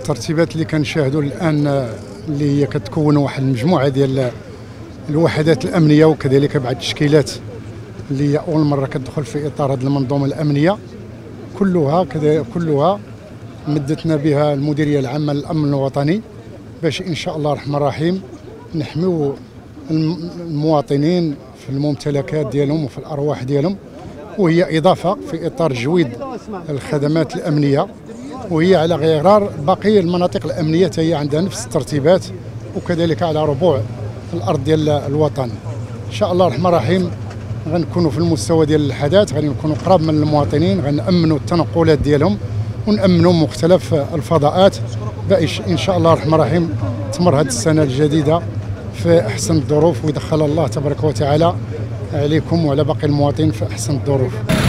الترتيبات اللي كنشاهدوا الان اللي هي كتكون واحد المجموعه ديال الوحدات الامنيه وكذلك بعض التشكيلات اللي هي اول مره كتدخل في اطار هذه المنظومه الامنيه كلها مدتنا بها المديريه العامه للامن الوطني باش ان شاء الله الرحمن الرحيم نحميو المواطنين في الممتلكات ديالهم وفي الارواح ديالهم، وهي اضافه في اطار جويد الخدمات الامنيه، وهي على غرار باقي المناطق الامنيه هي عندها نفس الترتيبات وكذلك على ربوع الارض ديال الوطن. ان شاء الله الرحمن الرحيم غنكونوا في المستوى ديال الحدث، غادي نكونوا قراب من المواطنين، غنأمنوا التنقلات ديالهم ونأمنوا مختلف الفضاءات باش ان شاء الله الرحمن الرحيم تمر هذه السنه الجديده في احسن الظروف، ويدخل الله تبارك وتعالى عليكم وعلى باقي المواطنين في احسن الظروف.